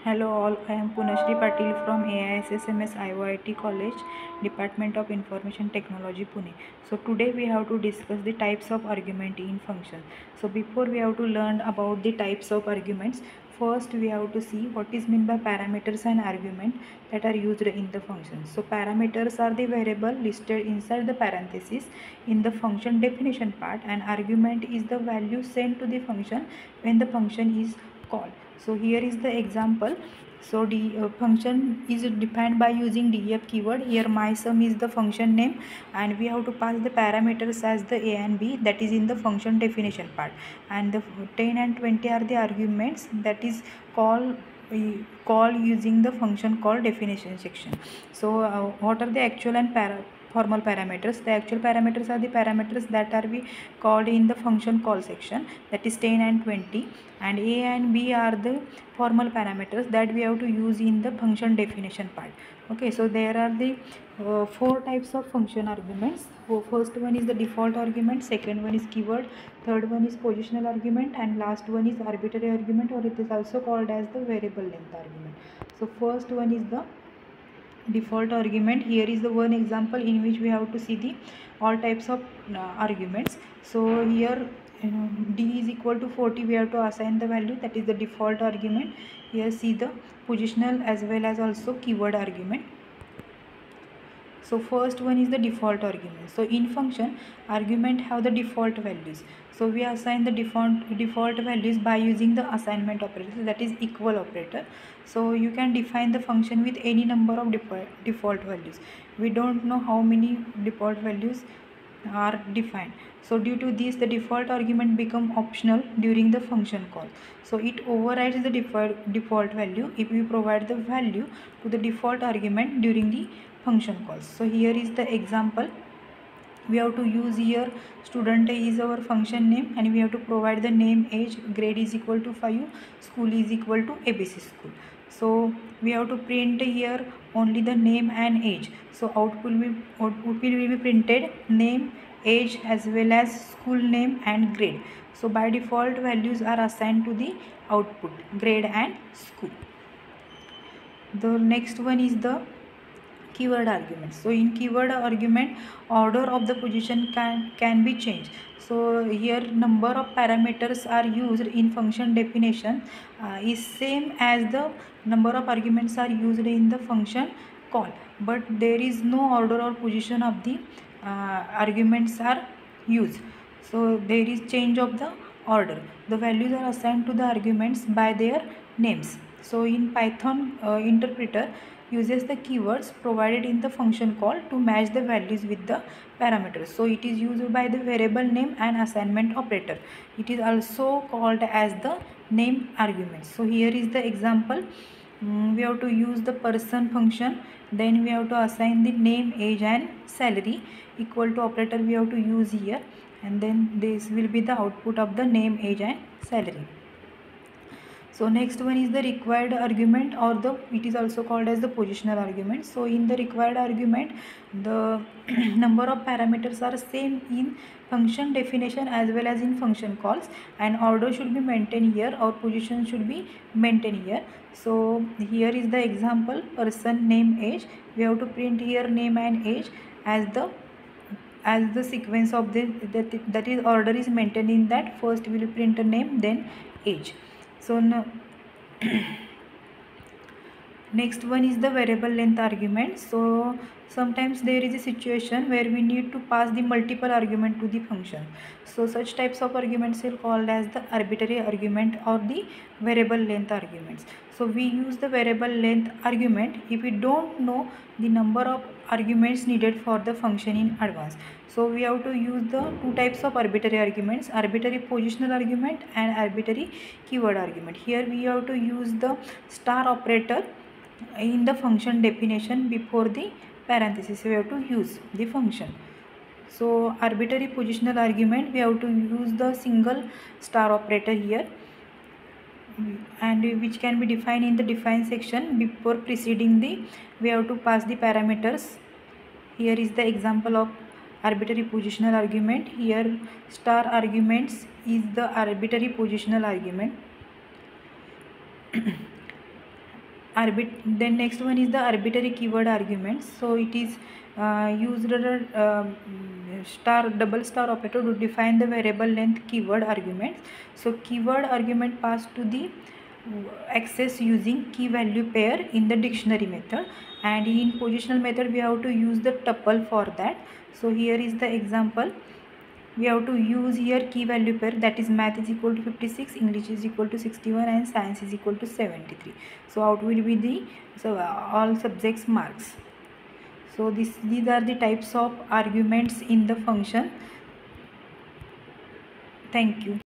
Hello all, I am Punashri Patil from AISSMS IOIT College, Department of Information Technology, Pune. So today we have to discuss the types of argument in function. So before we have to learn about the types of arguments, first we have to see what is meant by parameters and argument that are used in the function. So parameters are the variable listed inside the parenthesis in the function definition part, and argument is the value sent to the function when the function is called. So here is the example. So the function is defined by using def keyword. Here my sum is the function name, and we have to pass the parameters as the a and b, that is in the function definition part, and the 10 and 20 are the arguments that is call using the function call definition section. So what are the actual and formal parameters? The actual parameters are the parameters that are be called in the function call section, that is 10 and 20, and a and b are the formal parameters that we have to use in the function definition part. Okay, so there are the four types of function arguments. First one is the default argument, second one is keyword, third one is positional argument, and last one is arbitrary argument, or it is also called as the variable length argument. So first one is the default argument. Here is the one example in which we have to see the all types of arguments. So here d is equal to 40, we have to assign the value, that is the default argument. Here see the positional as well as also keyword argument. So first one is the default argument. So in function, argument have the default values. So we assign the default values by using the assignment operator, that is equal operator. So you can define the function with any number of default values. We don't know how many default values are defined. So due to this, the default argument become optional during the function call. So it overrides the default value if we provide the value to the default argument during the function calls. So here is the example. We have to use here student is our function name, and we have to provide the name, age, grade is equal to 5, school is equal to ABC school. So we have to print here only the name and age. So output will be printed name, age as well as school name and grade. So by default values are assigned to the output, grade and school. The next one is the keyword argument. So in keyword argument, order of the position can be changed. So here number of parameters are used in function definition is same as the number of arguments are used in the function call, but there is no order or position of the arguments are used. So there is change of the order. The values are assigned to the arguments by their names. So in Python interpreter uses the keywords provided in the function call to match the values with the parameters. So it is used by the variable name and assignment operator. It is also called as the name argument. So here is the example. We have to use the person function, then we have to assign the name, age and salary. Equal to operator we have to use here, and then this will be the output of the name, age and salary. So next one is the required argument, or it is also called as the positional argument. So in the required argument, the number of parameters are same in function definition as well as in function calls, and order should be maintained here, or position should be maintained here. So here is the example, person, name, age. We have to print here name and age as the sequence of that is order is maintained in that. First we will print a name, then age. So now next one is the variable length argument. So sometimes there is a situation where we need to pass the multiple argument to the function. So such types of arguments are called as the arbitrary argument or the variable length arguments. So we use the variable length argument if we don't know the number of arguments needed for the function in advance. So we have to use the two types of arbitrary arguments, arbitrary positional argument and arbitrary keyword argument. Here we have to use the star operator in the function definition before the parenthesis. We have to use the function. So arbitrary positional argument, we have to use the single star operator here, and which can be defined in the define section. Before preceding the, we have to pass the parameters. Here is the example of arbitrary positional argument. Here star arguments is the arbitrary positional argument. then next one is the arbitrary keyword arguments. So it is used double star operator to define the variable length keyword arguments. So keyword argument passed to the access using key value pair in the dictionary method, and in positional method we have to use the tuple for that. So here is the example. We have to use here key value pair, that is math is equal to 56, English is equal to 61, and science is equal to 73. So out will be the all subjects marks. So these are the types of arguments in the function. Thank you.